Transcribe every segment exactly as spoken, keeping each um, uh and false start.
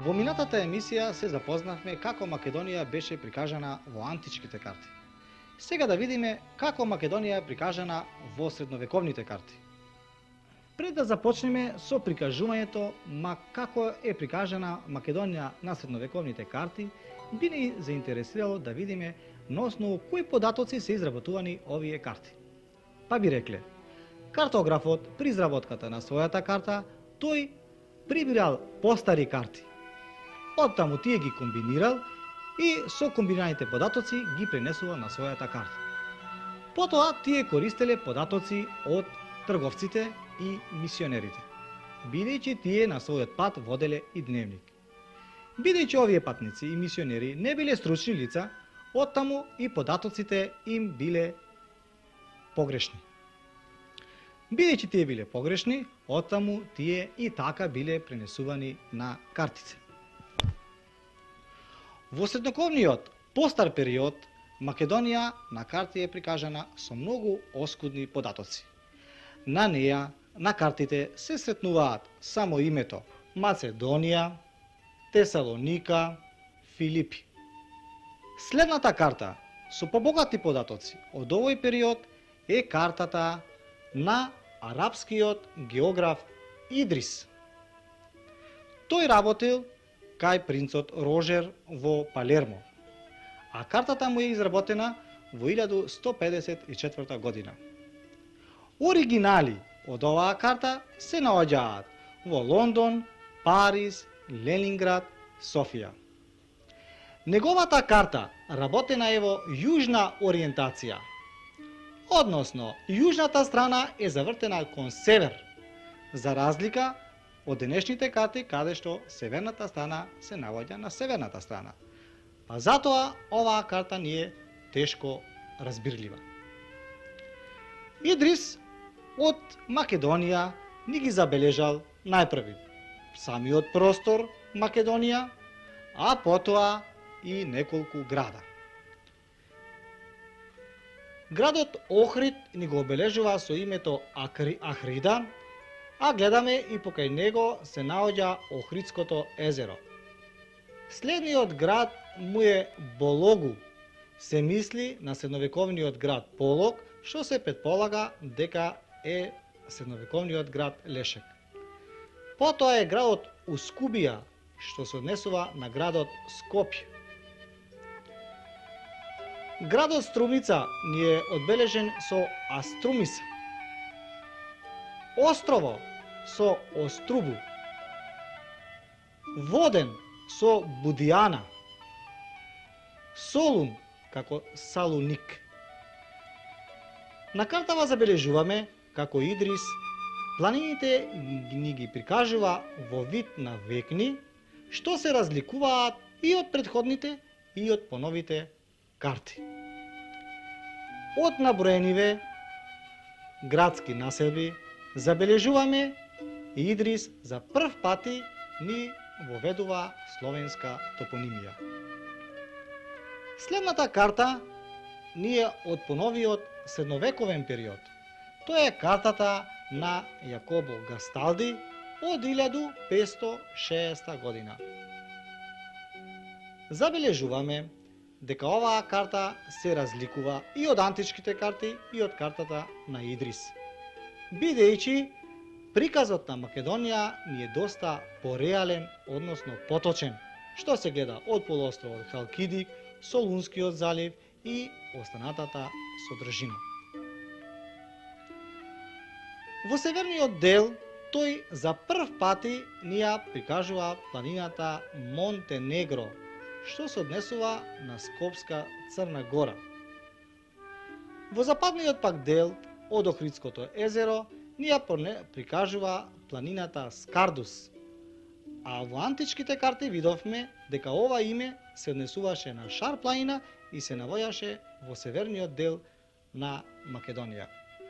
Во минатата емисија се запознавме како Македонија беше прикажана во античките карти. Сега да видиме како Македонија е прикажана во средновековните карти. Пред да започнеме со прикажувањето ма како е прикажана Македонија на средновековните карти, би ни заинтересирало да видиме на основу кои податоци се изработувани овие карти. Па би рекле, картографот при изработката на својата карта, тој прибирал постари карти. Оттаму тие ги комбинирал и со комбинираните податоци ги пренесува на својата карта. Потоа тие користеле податоци од трговците и мисионерите, бидејќи тие на својот пат воделе и дневник. Бидејќи овие патници и мисионери не биле стручни лица, оттаму и податоците им биле погрешни. Бидејќи тие биле погрешни, оттаму тие и така биле пренесувани на картите. Во средновековниот постар период, Македонија на карти е прикажана со многу оскудни податоци. На неја, на картите се сретнуваат само името Macedonија, Тесалоника, Филипи. Следната карта со побогати податоци од овој период е картата на арапскиот географ Идрис. Тој работил кај принцот Рожер во Палермо, а картата му е изработена во илјада сто педесет и четврта година. Оригинали од оваа карта се наоѓаат во Лондон, Париз, Ленинград, Софија. Неговата карта работена е во јужна ориентација, односно јужната страна е завртена кон север, за разлика од денешните карти каде што северната страна се наоѓа на северната страна. Па затоа оваа карта ни е тешко разбирлива. Идрис од Македонија ни ги забележал најпрви самиот простор Македонија, а потоа и неколку града. Градот Охрид ни го обележува со името Акри, Ахрида, а гледаме и покрај него се наоѓа Охридското езеро. Следниот град му е Бологу, се мисли на средновековниот град Полог, што се предполага дека е средновековниот град Лешек. Потоа е градот Ускубија, што се однесува на градот Скопје. Градот Струмица ни е одбележен со Аструмиса. Острово со Острубу. Воден со Будијана. Солун како Салуник. На картава забележуваме како Идрис планините ни ги прикажува во вид на векни, што се разликуваат и од претходните и од поновите карти. Од наброениве градски населби забележуваме Идрис за прв пати ни воведува словенска топонимија. Следната карта ни е од поновиот средновековен период. Тоа е картата на Јакобо Гасталди од илјада петстотини и шеесета година. Забележуваме дека оваа карта се разликува и од античките карти и од картата на Идрис, бидејќи приказот на Македонија ни е доста пореален, односно поточен, што се гледа од полуостровот Халкидик, Солунскиот залив и останатата содржина. Во северниот дел тој за прв пати ни ја прикажува планината Монтенегро, што се однесува на Скопска Црна Гора. Во западниот пак дел од Охридското езеро ни ја прикажува планината Скардус, а во античките карти видовме дека ова име се однесуваше на Шар планина и се наоѓаше во северниот дел на Македонија.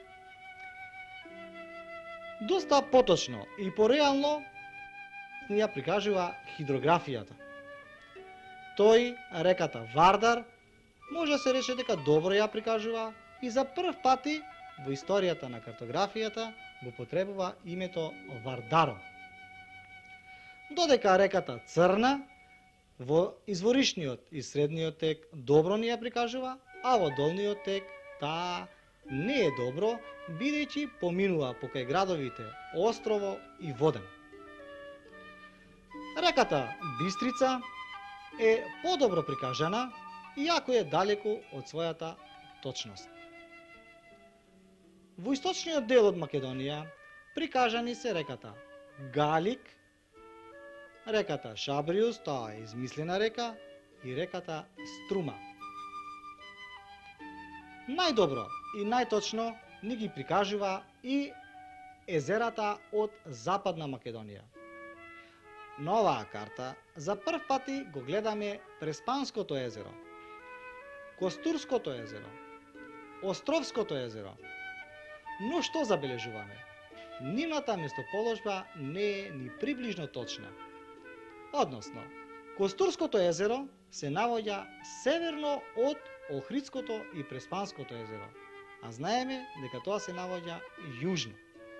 Доста поточно и пореално ни ја прикажува хидрографијата. Тој, реката Вардар, може се рече дека добро ја прикажува и за прв пати во историјата на картографијата го потребува името Вардаро. додека реката Црна во изворишниот и средниот тек добро ни ја прикажува, а во долниот тек таа не е добро, бидејќи поминува покај градовите Острово и Воден. Реката Бистрица е подобро прикажана, иако е далеку од својата точност. Во источниот дел од Македонија прикажани се реката Галик, реката Шабриус, таа е измислена река, и реката Струма. Најдобро и најточно ни ги прикажува и езерата од Западна Македонија. На оваа карта за прв пати го гледаме Преспанското езеро, Костурското езеро, Островското езеро. Но што забележуваме? Нивната местоположба не е ни приближно точна. Односно, Костурското езеро се наоѓа северно од Охридското и Преспанското езеро, а знаеме дека тоа се наоѓа јужно.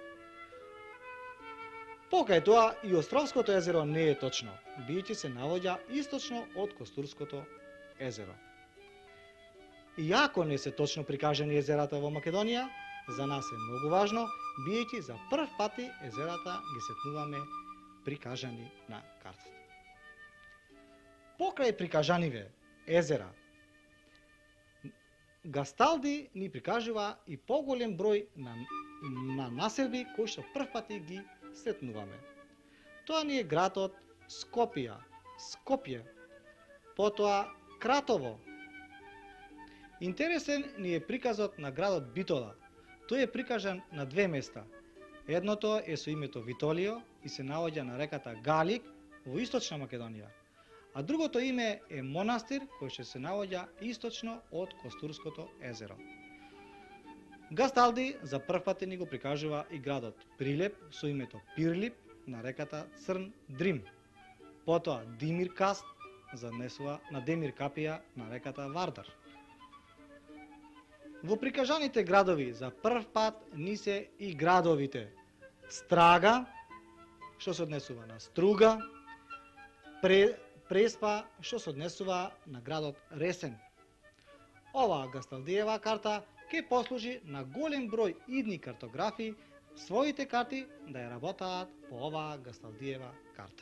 Покај тоа и Островското езеро не е точно, бидејќи се наоѓа источно од Костурското езеро. Иако не се точно прикажани езерата во Македонија, за нас е многу важно, бидејќи за прв пати езерата ги сетнуваме прикажани на картата. Покрај прикажаниве езера, Гасталди ни прикажува и поголем број на, на населби кои што прв пати ги сретнуваме. Тоа ни е градот Скопија, Скопје, потоа Кратово. Интересен ни е приказот на градот Битола. Тој е прикажан на две места. Едното е со името Витолио и се наоѓа на реката Галик во источна Македонија, а другото име е монастир кој ќе се наоѓа источно од Костурското езеро. Гасталди за прв пат ни го прикажува и градот Прилеп со името Пирлип на реката Црн Дрим. Потоа Димир Каст занесува на Демир Капија на реката Вардар. Во прикажаните градови за прв пат ни се и градовите Страга, што се однесува на Струга, Пре, Преспа, што се однесува на градот Ресен. Оваа Гасталдиева карта ќе послужи на голем број идни картографи своите карти да ја работаат по оваа Гасталдиева карта.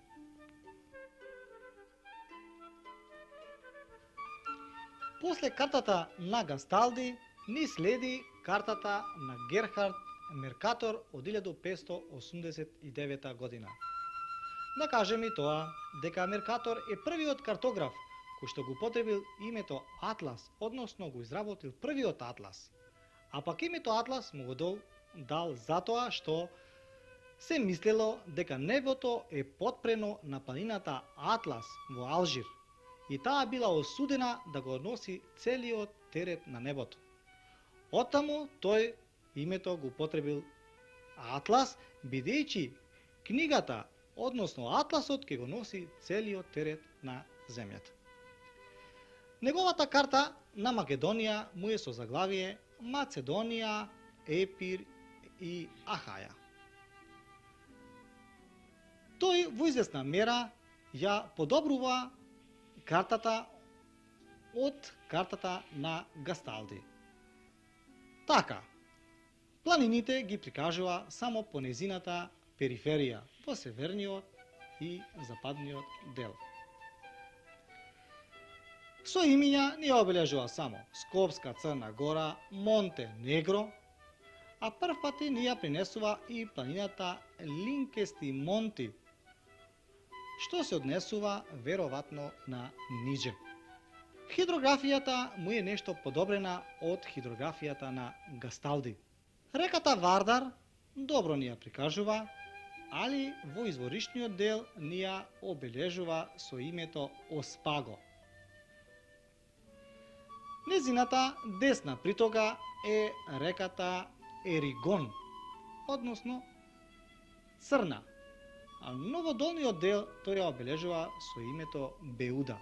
После картата на Гасталди ни следи картата на Герхард Меркатор од илјада петстотини осумдесет и девета година. Да кажем и тоа дека Меркатор е првиот картограф кој што го потребил името Атлас, односно го изработил првиот атлас. А пак името Атлас му го дал, дал затоа што се мислело дека небото е потпрено на планината Атлас во Алжир и таа била осудена да го носи целиот терет на небото. Оттаму тој името го потребил Атлас, бидејќи книгата, односно Атласот, ќе го носи целиот терет на земјата. Неговата карта на Македонија му е со заглавие Macedonija, Epir и Ахаја. Тој во известна мера ја подобрува картата од картата на Гасталди. Така, планините ги прикажува само по незината периферија, во северниот и западниот дел. Со имиња ни обележува само Скопска Црна гора, Монте Негро, а прв пати ни ја принесува и планината Линкести Монти, што се однесува веројатно на Ниџе. Хидрографијата му е нешто подобрена од хидрографијата на Гасталди. Реката Вардар добро ни ја прикажува, али во изворишниот дел ни ја обележува со името Оспаго. Незината десна притока е реката Еригон, односно Црна, а но во долниот дел тој ја обележува со името Беуда.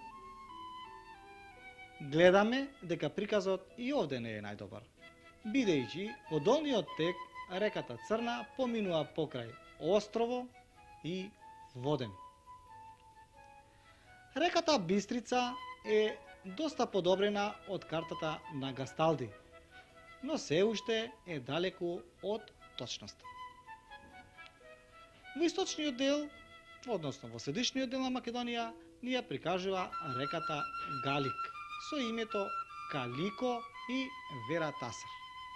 Гледаме дека приказот и овде не е најдобар, бидејќи во долниот тек реката Црна поминува покрај Острово и воден. Реката Бистрица е доста подобрена од картата на Гасталди, но се уште е далеку од точноста. Во источниот дел, односно во средишниот дел на Македонија, ни ја прикажува реката Галик со името Калико и Вератасар.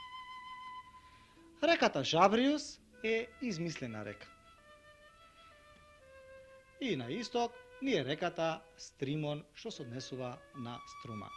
Реката Жабриус е измислена река. И на исток ни е реката Стримон, што се однесува на струма.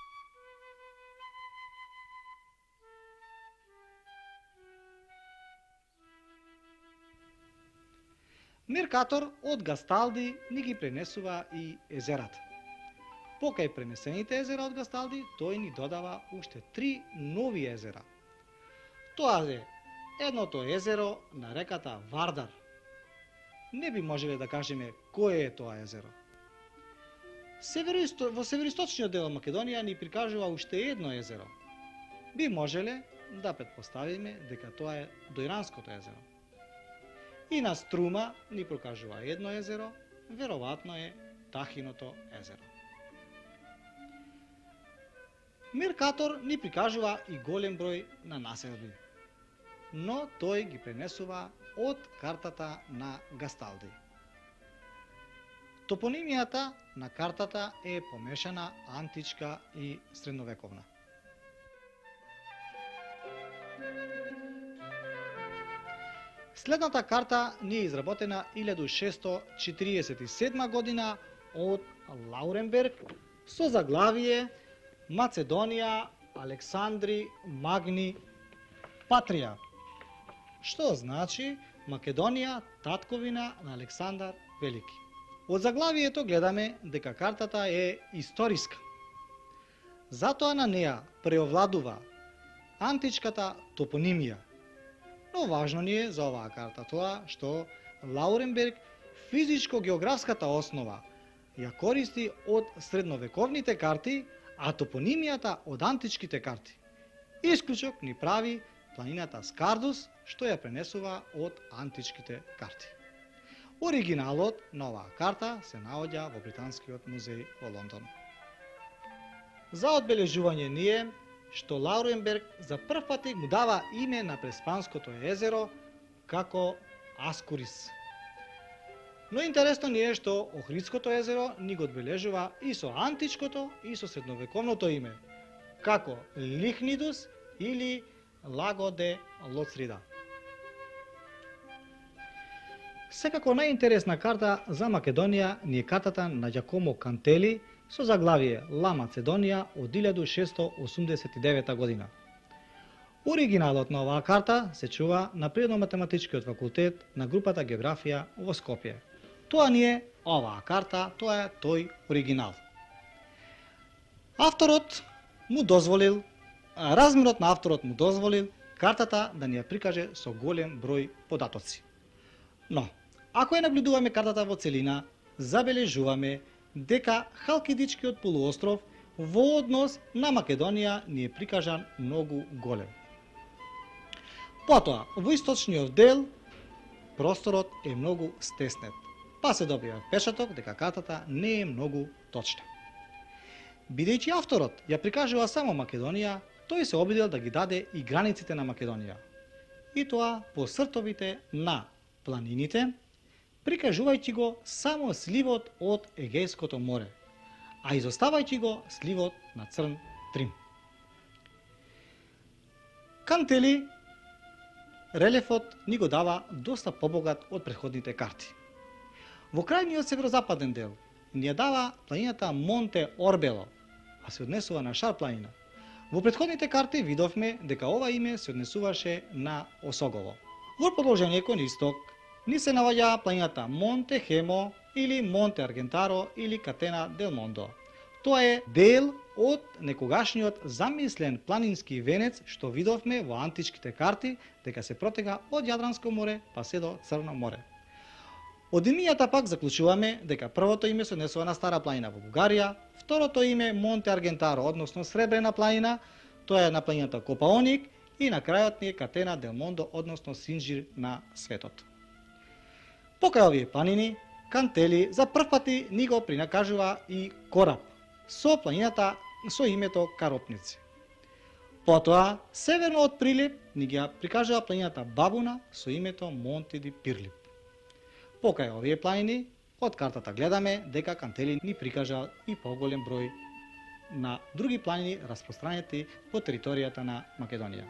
Меркатор од Гасталди ни ги пренесува и езерата. Покај пренесените езера од Гасталди, тој ни додава уште три нови езера. Тоа е едното езеро на реката Вардар. Не би можеле да кажеме кое е тоа езеро. Североисто... Во североисточниот дел на Македонија ни прикажува уште едно езеро. Би можеле да предпоставиме дека тоа е Дојранското езеро. И на Струма ни прокажува едно езеро, веројатно е Тахиното езеро. Меркатор ни прикажува и голем број на населби, но тој ги пренесува од картата на Гасталди. Топонимијата на картата е помешана античка и средновековна. Следната карта ни е изработена илјада шестsto четириесет и седма година од Лауренберг со заглавие Македонија, Александри, Магни, Патрија, што значи Македонија, татковина на Александар Велики. Од заглавието гледаме дека картата е историска. Затоа на неа преовладува античката топонимија. Но важно ни е за оваа карта тоа што Лауренберг физичко-географската основа ја користи од средновековните карти, а топонимијата од античките карти. Исклучок ни прави планината Скардус, што ја пренесува од античките карти. Оригиналот на оваа карта се наоѓа во Британскиот музеј во Лондон. За одбележување ни е што Лауренберг за прв пат му дава име на Преспанското езеро како Аскурис. Но интересно ни е што Охридското езеро ни го одбележува и со античкото и со средновековното име, како Лихнидус или Лаго де Лоцрида. Секако најинтересна карта за Македонија ни е картата на Ѓакомо Кантели со заглавие Ла Macedonија од илјада шестsto осумдесет и девета година. Оригиналот на оваа карта се чува на Природно-математичкиот факултет на групата Географија во Скопје. Тоа ни е оваа карта, тоа е тој оригинал. Авторот му дозволил, размерот на авторот му дозволил картата да ни ја прикаже со голем број податоци. Но, ако ја наблюдуваме картата во целина, забележуваме дека Халкидичкиот полуостров во однос на Македонија ни е прикажан многу голем. Потоа, во источниот дел, просторот е многу стеснет, па се добива впечаток дека картата не е многу точна. Бидејќи авторот ја прикажува само Македонија, тој се обидел да ги даде и границите на Македонија. И тоа по сртовите на планините, прикажувајќи го само сливот од Егејското море, а изоставајќи го сливот на Црн Трим. Кантели релефот ни го дава доста побогат од претходните карти. Во крајниот северозападен дел ни ја дава планината Монте Орбело, а се однесува на Шар планина. Во претходните карти видовме дека ова име се однесуваше на Осогово. Во продолжение кон исток ни се наоѓа планината Монте Хемо или Монте Аргентаро или Катена дел Мондо. Тоа е дел од некогашниот замислен планински венец што видовме во античките карти дека се протега од Јадранско море па се до Црно море. Од имињата пак заклучуваме дека првото име се однесува на Стара планина во Бугарија, второто име Монте Аргентаро, односно Сребрена планина, тоа е на планината Копаоник и на крајот ни е Катена дел Мондо, односно Синџир на светот. Покај овие планини Кантели за прв пати ни го принакажува и кораб со планината со името Каропници. Потоа, северно од Прилеп, ни ги прикажува планината Бабуна со името Монте ди Пирлип. Покај овие планини, од картата гледаме дека Кантели ни прикажа и поголем број на други планини распространети по територијата на Македонија.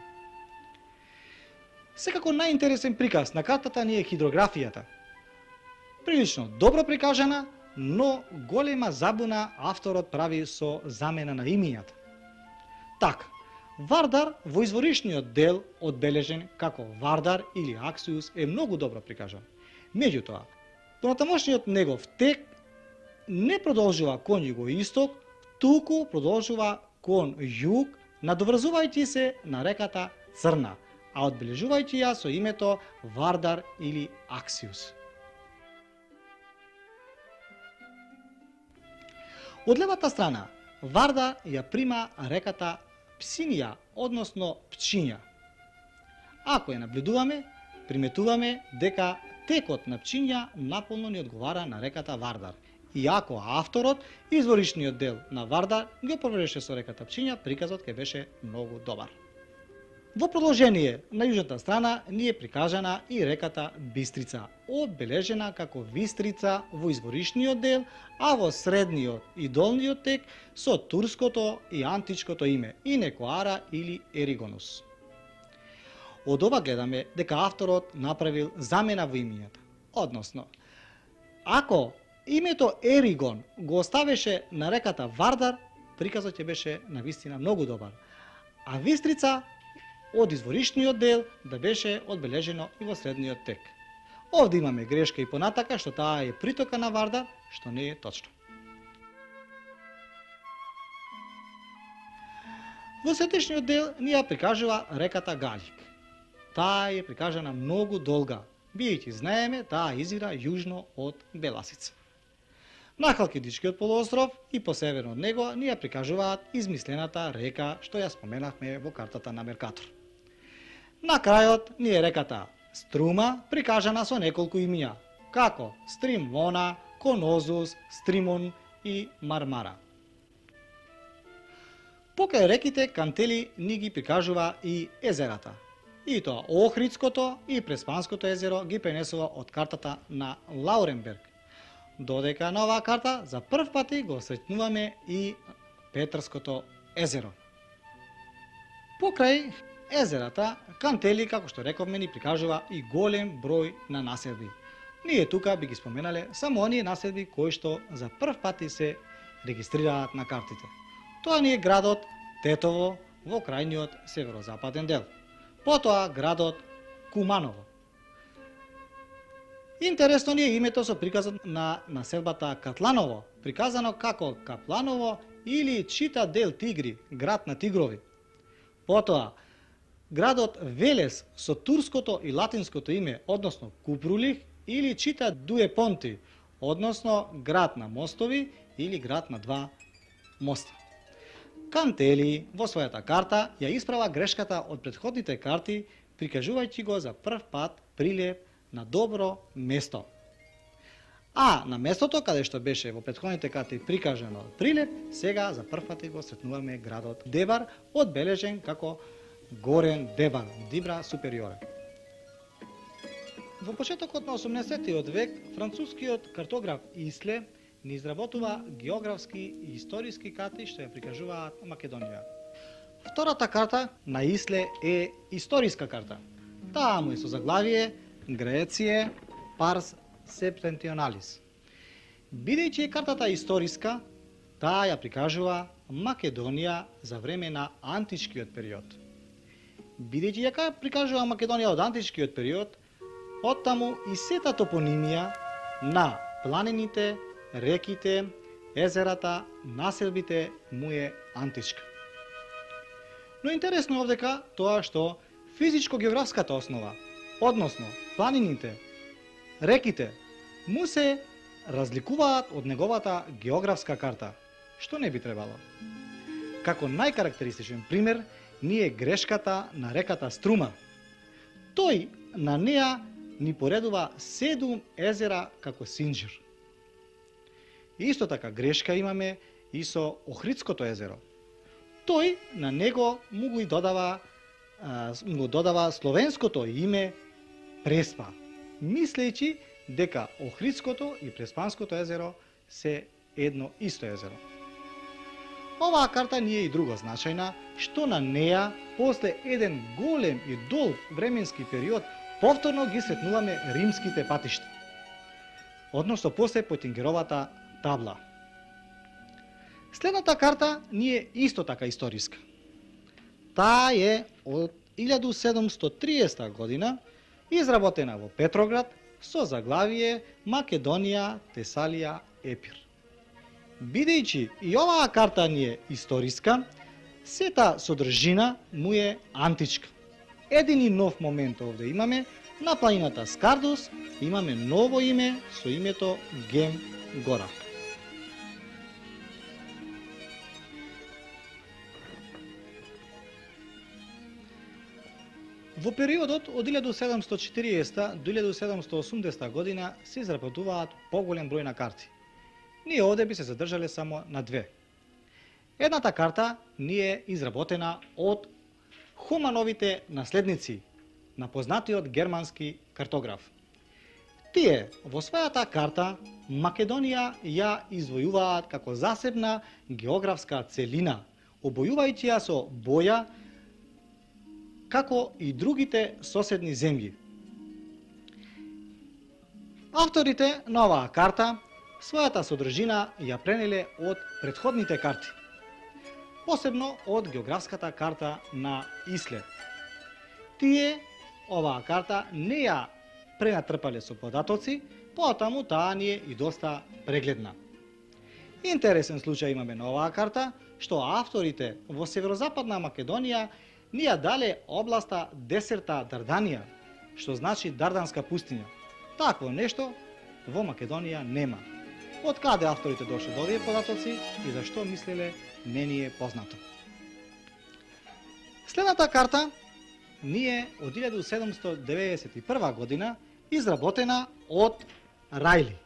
Секако најинтересен приказ на картата ни е хидрографијата. Прилично добро прикажана, но голема забуна авторот прави со замена на имињата. Така, Вардар во изворишниот дел одбележен како Вардар или Аксиус е многу добро прикажан. Меѓутоа, понатамошниот негов тек не продолжува кон југоисток, туку продолжува кон југ, надоврзувајќи се на реката Црна, а одбележувајќи ја со името Вардар или Аксиус. Од левата страна, Вардар ја прима реката Псинија, односно Пчиња. Ако ја наблюдуваме, приметуваме дека текот на Пчиња наполно ни одговара на реката Вардар. Иако авторот, изворишниот дел на Вардар го повреше со реката Пчиња, приказот ќе беше многу добар. Во продолжение, на јужната страна ни е прикажана и реката Бистрица, одбележена како Вистрица во изворишниот дел, а во средниот и долниот тек со турското и античкото име Инекоара или Еригонус. Од ова гледаме дека авторот направил замена во имињата. Односно, ако името Еригон го оставеше на реката Вардар, приказот ќе беше навистина многу добар, а Вистрица од изворишниот дел да беше одбележено и во средниот тек. Овде имаме грешка и понатака што таа е притока на Вардар, што не е точно. Во сетишниот дел ни ја прикажува реката Галик. Таа е прикажана многу долга, бидејќи знаеме таа изира јужно од Беласица. На Халкидичкиот полуостров и по северно од него ни ја прикажуваат измислената река што ја споменавме во картата на Меркатор. На крајот ни е реката Струма, прикажана со неколку имиња, како Стримона, Конозус, Стримон и Мармара. Покај реките Кантели ни ги прикажува и езерата. И тоа Охридското и Преспанското езеро ги пренесува од картата на Лауренберг. Додека на оваа карта за прв пати го сретнуваме и Петрското езеро. Покрај езерата, Кантели, како што рековме, ни прикажува и голем број на населби. Ние тука би ги споменале само оние населби кои што за прв пати се регистрираат на картите. Тоа ни е градот Тетово во крајниот северозападен дел. Потоа градот Куманово. Интересно ни е името со приказот на населбата Катланово, приказано како Капланово или Чита дел Тигри, град на тигрови. Потоа градот Велес со турското и латинското име, односно Купрулих или Чита Дуепонти, односно град на мостови или град на два моста. Кантели во својата карта ја исправа грешката од претходните карти, прикажувајќи го за прв пат Прилеп на добро место. А на местото каде што беше во претходните карти прикажано Прилеп, сега за прв пат го сретнуваме градот Дебар, одбележен како Горен Дебар, Дибра Супериоре. Во почетокот на осумнаесеттиот век, францускиот картограф Исле ни изработува географски и историски карти што ја прикажуваат Македонија. Втората карта на Исле е историска карта. Таа му е со заглавие Греције Парс Септентионалис. Бидејќи е картата историска, таа ја прикажува Македонија за време на античкиот период. Бидејќи ја прикажува Македонија од античкиот период, оттаму и сета топонимија на планините, реките, езерата, населбите му е античка. Но интересно овдека тоа што физичко-географската основа, односно планините, реките, му се разликуваат од неговата географска карта, што не би требало. Како најкарактеристичен пример ни е грешката на реката Струма. Тој на неа ни поредува седум езера како Синџир. Исто така грешка имаме и со Охридското езеро. Тој на него му го и додава, а, му додава словенското име Преспа, мислејќи дека Охридското и Преспанското езеро се едно исто езеро. Оваа карта ни е и друго значајна, што на неја, после еден голем и долг временски период, повторно ги сретнуваме римските патишта, односно после Потингеровата табла. Следната карта ни е исто така историска. Таа е од илјаду седумстотини и триесета година, изработена во Петроград со заглавие Македонија, Тесалија, Епир. Бидејќи и оваа карта ни е историска, сета содржина му е античка. Едини нов момент овде имаме, на планината Скардус имаме ново име со името Гем Гора. Во периодот од илјаду седумстотини и четириесета до илјаду седумстотини и осумдесета година се изработуваат поголем број на карти. Ние овде би се задржале само на две. Едната карта ни е изработена од Хумановите наследници на познатиот германски картограф. Тие во својата карта Македонија ја извојуваат како засебна географска целина, обојувајќи ја со боја како и другите соседни земји. Авторите на оваа карта својата содржина ја пренеле од претходните карти, посебно од географската карта на Исле. Тие оваа карта не ја пренатрпале со податоци, потаму таа ни е и доста прегледна. Интересен случај имаме на оваа карта, што авторите во северозападна Македонија ни ја дале областа Десерта Дарданија, што значи Дарданска пустиња. Такво нешто во Македонија нема. Од каде авторите дошле до овие податоци и зашто мислеле, не ни е познато. Следната карта ни е од илјаду седумстотини деветдесет и прва година, изработена од Рајли.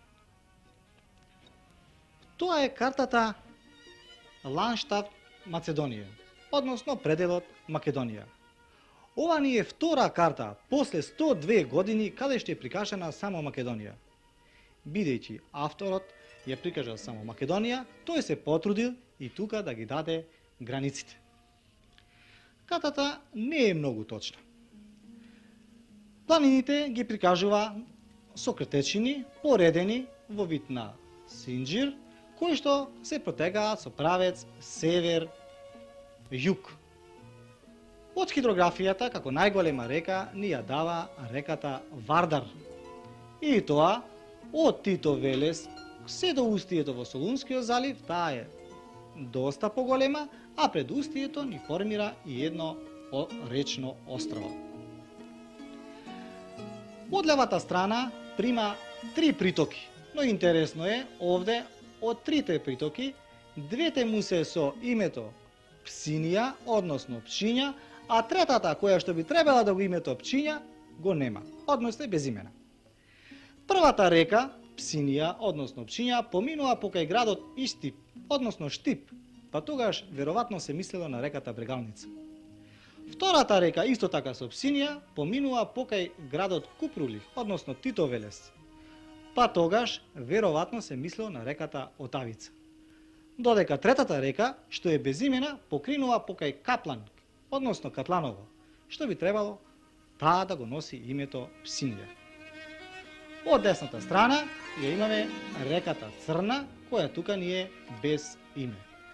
Тоа е картата Ландштафт Македонија, односно пределот Македонија. Ова ни е втора карта после сто и две години каде што е прикажана само Македонија. Бидејќи авторот ја прикажал само Македонија, тој се потрудил и тука да ги даде границите. Картата не е многу точна. Планините ги прикажува со кратечини, поредени во вид на синџир, кои што се протегаат со правец север-југ. Од хидрографијата, како најголема река, ни ја дава реката Вардар. И тоа, од Тито Велес, се до устието во Солунскиот залив, таа е доста поголема, а пред устието ни формира и едно речно острово. Од левата страна прима три притоки, но интересно е, овде од трите притоки, двете му се со името Псинија, односно Пчиња, а третата, која што би требала да го името Пчиња, го нема, односно е безимена. Првата река, Псинија, односно Пчиња, поминува покрај градот Иштип, односно Штип, па тогаш веројатно се мислело на реката Брегалница. Втората река, исто така со Псинија, поминува покрај градот Купрулих, односно Титовелес, па тогаш веројатно се мислело на реката Отавица. Додека третата река, што е безимена, покринува покрај Каплан, односно Катланово, што би требало таа да го носи името Псинија. Од десната страна ја имаме реката Црна, која тука ни е без име.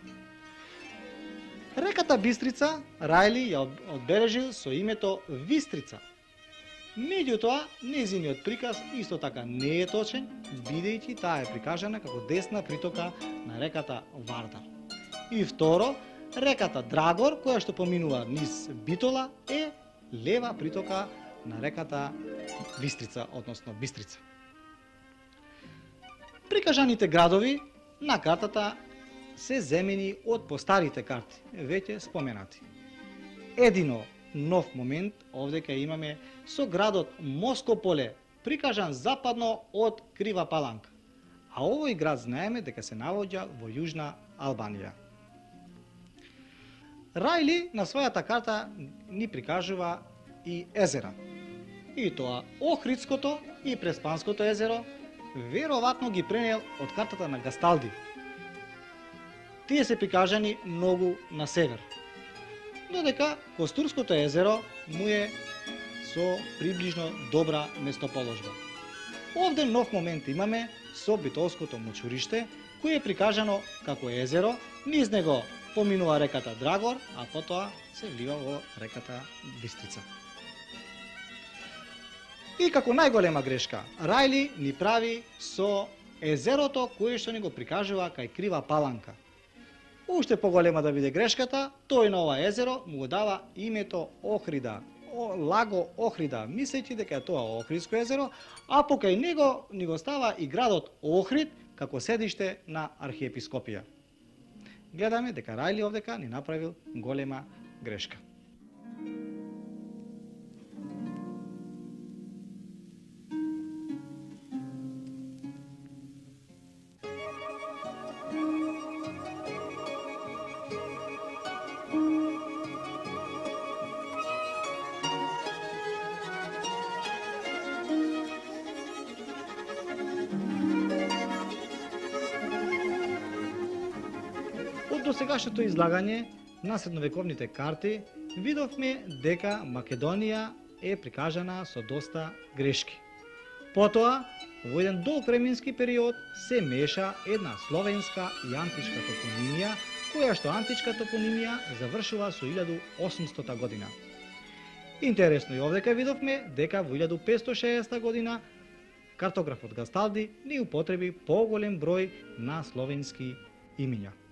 Реката Бистрица Рајли ја одбележил со името Вистрица. Меѓутоа, нејзиниот приказ исто така не е точен, бидејќи таа е прикажана како десна притока на реката Вардар. И второ, реката Драгор, која што поминува низ Битола, е лева притока на реката Вистрица, односно Бистрица. Прикажаните градови на картата се земени од постарите карти, веќе споменати. Едино нов момент овде кај имаме со градот Москополе, прикажан западно од Крива Паланка. а овој град знаеме дека се наоѓа во Јужна Албанија. Рајли на својата карта ни прикажува и езера. И тоа Охридското и Преспанското езеро веројатно ги пренел од картата на Гасталди. Тие се прикажани многу на север. Додека Костурското езеро му е со приближно добра местоположба. Овде нов момент имаме со Битолското мочуриште, кој е прикажано како езеро, низ него поминува реката Драгор, а потоа се влива во реката Бистрица. И како најголема грешка, Рајли ни прави со езерото кое што ни го прикажува кај Крива Паланка. Уште поголема да биде грешката, тој на ова езеро му го дава името Охрида, лаго Охрида, мислејќи дека е тоа Охридско езеро, а покај него ни го става и градот Охрид како седиште на архиепископија. Гледаме дека Рајли овдека ни направил голема грешка. До сегашното излагање на средновековните карти видовме дека Македонија е прикажана со доста грешки. Потоа, во еден долг временски период се меша една словенска и античка топонимија, која што античка топонимија завршува со илјаду осумстота година. Интересно и овдека видовме дека во илјаду петстотини и шеесета година картографот Гасталди ни употреби поголем број на словенски имиња.